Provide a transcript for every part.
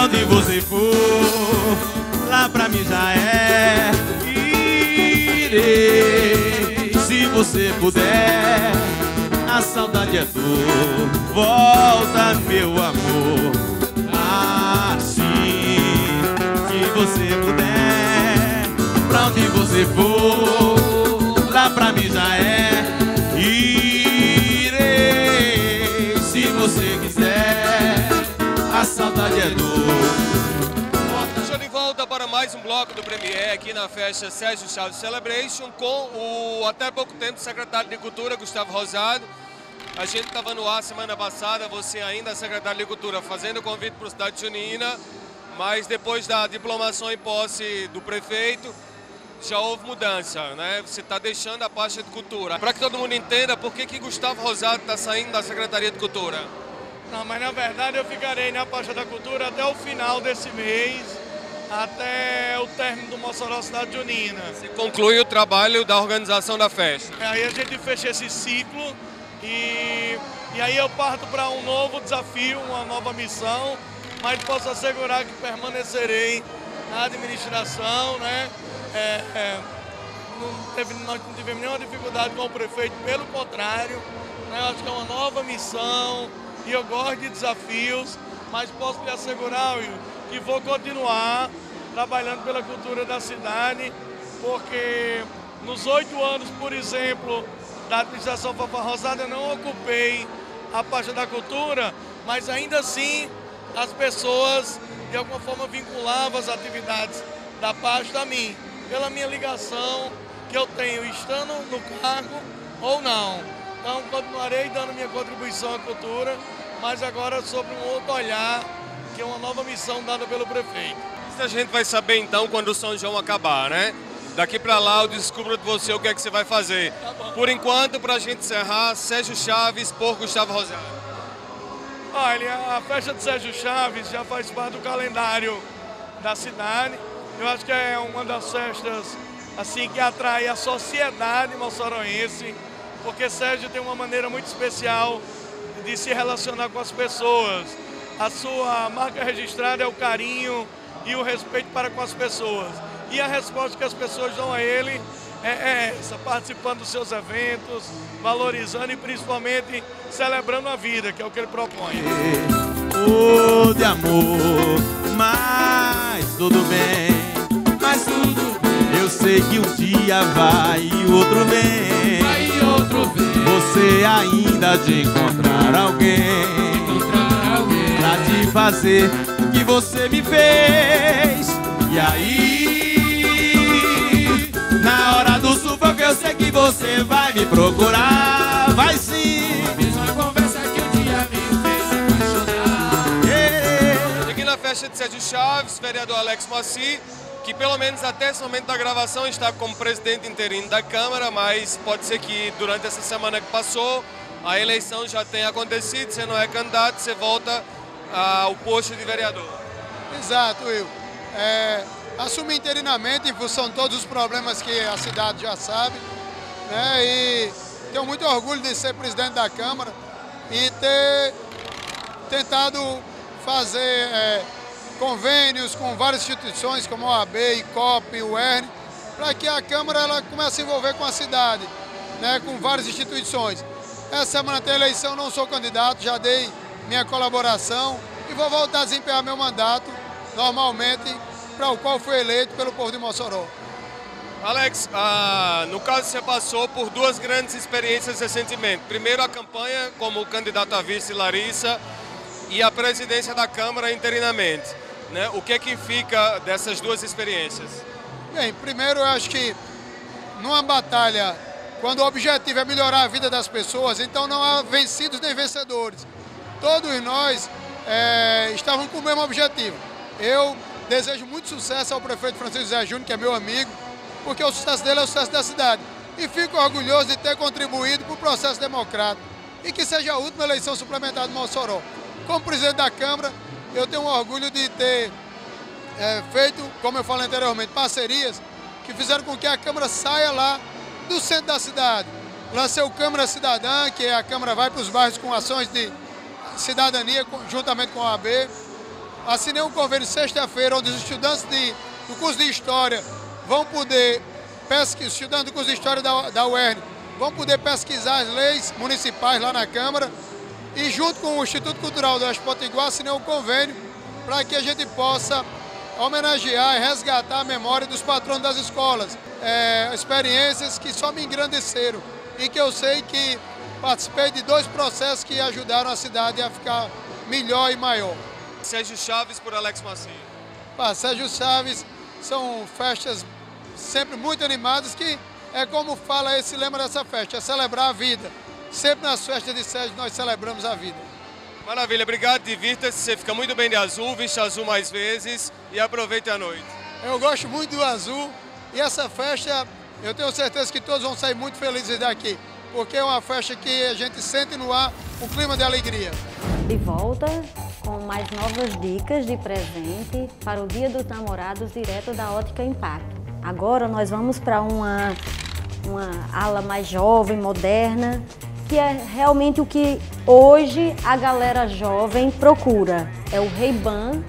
Pra onde você for, lá pra mim já é. Irei, se você puder. A saudade é dor, volta meu amor. Assim, se você puder. Pra onde você for, lá pra mim já é. Irei, se você quiser. A saudade é dor. Estou de volta para mais um bloco do Premier aqui na festa Sérgio Chaves Celebration com o, até pouco tempo, secretário de Cultura, Gustavo Rosado. A gente estava no ar semana passada, você ainda, secretário de Cultura, fazendo convite para a cidade junina, mas depois da diplomação em posse do prefeito, já houve mudança, né? Você está deixando a pasta de Cultura. Para que todo mundo entenda, por que Gustavo Rosado está saindo da Secretaria de Cultura? Não, mas na verdade eu ficarei na pasta da Cultura até o final desse mês, até o término do Mossoró Cidade Junina. Você conclui o trabalho da organização da festa. Aí a gente fecha esse ciclo e aí eu parto para um novo desafio, uma nova missão, mas posso assegurar que permanecerei na administração, né? Nós não tivemos nenhuma dificuldade com o prefeito, pelo contrário, né? Eu acho que é uma nova missão e eu gosto de desafios, mas posso lhe assegurar, Will, que vou continuar trabalhando pela cultura da cidade, porque nos 8 anos, por exemplo, da administração Fafá Rosado, eu não ocupei a pasta da cultura, mas ainda assim as pessoas de alguma forma vinculavam as atividades da pasta a mim, pela minha ligação que eu tenho estando no cargo ou não. Então continuarei dando minha contribuição à cultura, mas agora sobre um outro olhar, que é uma nova missão dada pelo prefeito. Isso a gente vai saber então quando o São João acabar, né? Daqui para lá eu descubro de você o que é que você vai fazer. Tá bom. Por enquanto, para a gente encerrar, Sérgio Chaves por Gustavo Rosado. Olha, a festa de Sérgio Chaves já faz parte do calendário da cidade. Eu acho que é uma das festas assim, que atrai a sociedade moçoroense, porque Sérgio tem uma maneira muito especial de se relacionar com as pessoas. A sua marca registrada é o carinho e o respeito para com as pessoas. E a resposta que as pessoas dão a ele é essa, participando dos seus eventos, valorizando e principalmente celebrando a vida, que é o que ele propõe. Oh, de amor, mas tudo bem, mas tudo bem. Eu sei que um dia vai e o outro vem. Vai e outro vem. Você ainda de encontrar alguém pra te fazer o que você me fez. E aí, na hora do sufoco eu sei que você vai me procurar. Vai sim. A mesma conversa que um dia me fez apaixonar. Aqui na festa de Sérgio Chaves, vereador Alex Moacir, que pelo menos até esse momento da gravação está como presidente interino da Câmara, mas pode ser que durante essa semana que passou, a eleição já tenha acontecido, você não é candidato, você volta ao posto de vereador. Exato, Will. Assumi interinamente em função de todos os problemas que a cidade já sabe, né? E tenho muito orgulho de ser presidente da Câmara e ter tentado fazer convênios com várias instituições como a OAB, ICOP, o UERN, para que a Câmara ela comece a se envolver com a cidade, né? Com várias instituições. Essa semana tem eleição, não sou candidato, já dei minha colaboração e vou voltar a desempenhar meu mandato normalmente, para o qual fui eleito pelo povo de Mossoró. Alex, no caso você passou por duas grandes experiências recentemente. Primeiro a campanha como candidato a vice Larissa e a presidência da Câmara interinamente, né? O que é que fica dessas duas experiências? Bem, primeiro eu acho que numa batalha, quando o objetivo é melhorar a vida das pessoas, então não há vencidos nem vencedores. Todos nós estávamos com o mesmo objetivo. Eu desejo muito sucesso ao prefeito Francisco José Júnior, que é meu amigo, porque o sucesso dele é o sucesso da cidade. E fico orgulhoso de ter contribuído para o processo democrático e que seja a última eleição suplementar de Mossoró. Como presidente da Câmara, eu tenho o orgulho de ter feito, como eu falei anteriormente, parcerias que fizeram com que a Câmara saia lá do centro da cidade. Lancei o Câmara Cidadã, que a Câmara vai para os bairros com ações de cidadania, juntamente com a OAB. assinei um convênio sexta-feira, onde os estudantes do curso de História vão poder pesquisar, estudantes do curso de História da UERN, vão poder pesquisar as leis municipais lá na Câmara. E junto com o Instituto Cultural do Oeste Potiguar, assinei um convênio para que a gente possa homenagear e resgatar a memória dos patronos das escolas. Experiências que só me engrandeceram e que eu sei que participei de 2 processos que ajudaram a cidade a ficar melhor e maior. Sérgio Chaves por Alex Macia. Sérgio Chaves são festas sempre muito animadas, que é como fala esse lema dessa festa, é celebrar a vida. Sempre nas festas de Sérgio nós celebramos a vida. Maravilha, obrigado, divirta-se, você fica muito bem de azul, viste azul mais vezes e aproveite a noite. Eu gosto muito do azul e essa festa, eu tenho certeza que todos vão sair muito felizes daqui, porque é uma festa que a gente sente no ar um clima de alegria. De volta com mais novas dicas de presente para o Dia dos Namorados direto da Ótica Impacto. Agora nós vamos para uma ala mais jovem, moderna, que é realmente o que hoje a galera jovem procura. É o Ray-Ban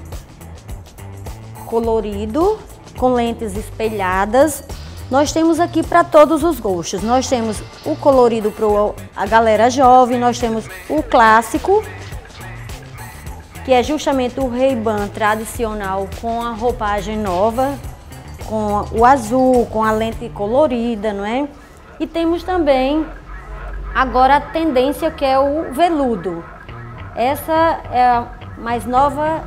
colorido, com lentes espelhadas. Nós temos aqui para todos os gostos. Nós temos o colorido para a galera jovem, nós temos o clássico, que é justamente o Ray-Ban tradicional com a roupagem nova, com o azul, com a lente colorida, não é? E temos também agora a tendência, que é o veludo. Essa é a mais nova,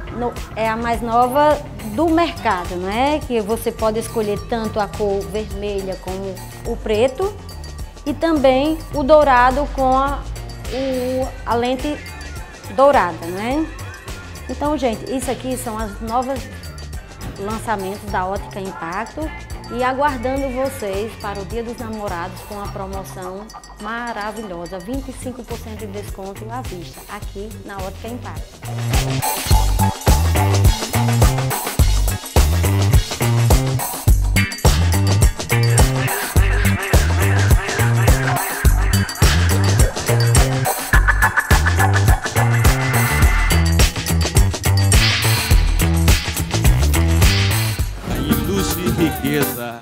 do mercado, não é? Que você pode escolher tanto a cor vermelha como o preto e também o dourado com a lente dourada, não é? Então, gente, isso aqui são as novas lançamentos da Ótica Impacto e aguardando vocês para o Dia dos Namorados com a promoção maravilhosa, 25% de desconto à vista, aqui na Ótica Impacto. Riqueza,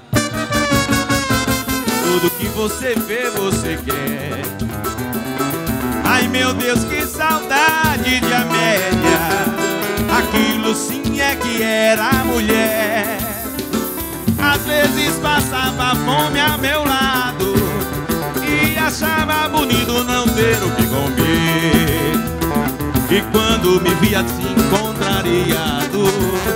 tudo que você vê, você quer. Ai meu Deus, que saudade de Amélia, aquilo sim é que era mulher. Às vezes passava fome ao meu lado e achava bonito não ter o que comer. E quando me via assim contrariado,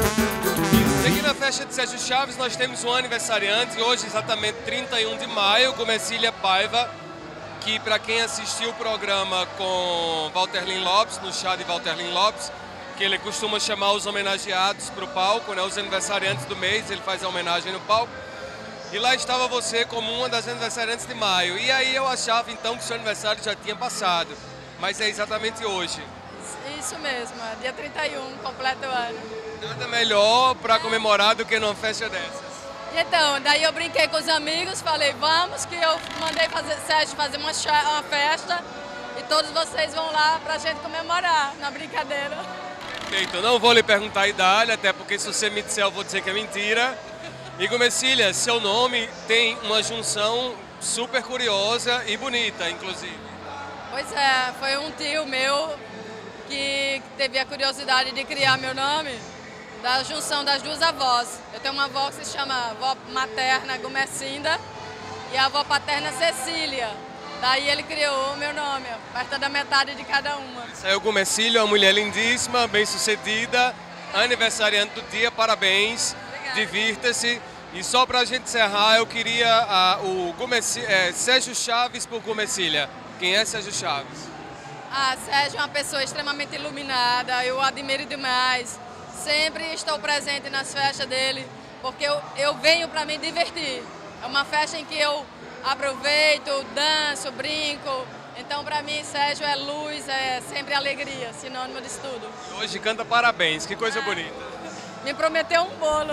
aqui na festa de Sérgio Chaves nós temos um aniversariante, hoje exatamente 31 de maio, Gomesília Paiva, que para quem assistiu o programa com Walter Lin Lopes, no chá de Walter Lin Lopes, que ele costuma chamar os homenageados para o palco, né, os aniversariantes do mês, ele faz a homenagem no palco, e lá estava você como uma das aniversariantes de maio, e aí eu achava então que o seu aniversário já tinha passado, mas é exatamente hoje. Isso mesmo, dia 31, completa o ano. Nada melhor para comemorar do que numa festa dessas. Então, daí eu brinquei com os amigos, falei, vamos, que eu mandei Sérgio fazer uma festa e todos vocês vão lá pra gente comemorar na brincadeira. Perfeito, não vou lhe perguntar a idade, até porque se você me disser eu vou dizer que é mentira. E Gomesília, seu nome tem uma junção super curiosa e bonita, inclusive. Pois é, foi um tio meu que teve a curiosidade de criar meu nome, da junção das duas avós. Eu tenho uma avó que se chama avó materna Gomercinda e a avó paterna Cecília. Daí ele criou o meu nome, perto da metade de cada uma. Saiu Gomesília, uma mulher lindíssima, bem-sucedida, aniversariante do dia, parabéns, divirta-se. E só para a gente encerrar, eu queria Sérgio Chaves por Gomesília. Quem é Sérgio Chaves? Sérgio é uma pessoa extremamente iluminada, eu admiro demais. Sempre estou presente nas festas dele, porque eu venho para me divertir. É uma festa em que eu aproveito, danço, brinco. Então, para mim, Sérgio é luz, é sempre alegria, sinônimo disso tudo. E hoje canta parabéns, que coisa bonita. Me prometeu um bolo.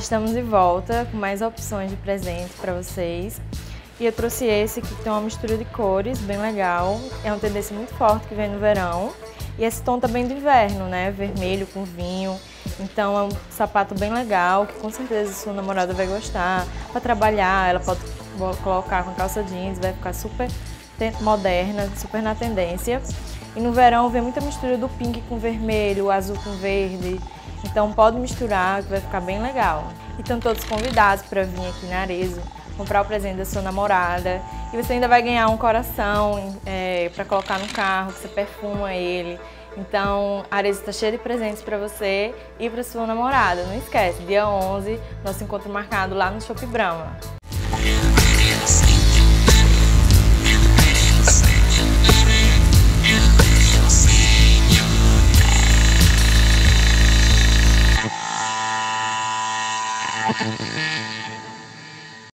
Estamos de volta com mais opções de presente para vocês. E eu trouxe esse que tem uma mistura de cores bem legal. É uma tendência muito forte que vem no verão. E esse tom também do inverno, né? Vermelho com vinho. Então é um sapato bem legal, que com certeza sua namorada vai gostar. Para trabalhar, ela pode colocar com calça jeans, vai ficar super moderna, super na tendência. E no verão vem muita mistura do pink com vermelho, o azul com verde. Então pode misturar, que vai ficar bem legal. E estão todos convidados para vir aqui na Arezzo, comprar o presente da sua namorada. E você ainda vai ganhar um coração para colocar no carro, que você perfuma ele. Então, a Arezzo está cheia de presentes para você e para sua namorada. Não esquece, dia 11, nosso encontro marcado lá no Shopping Brahma.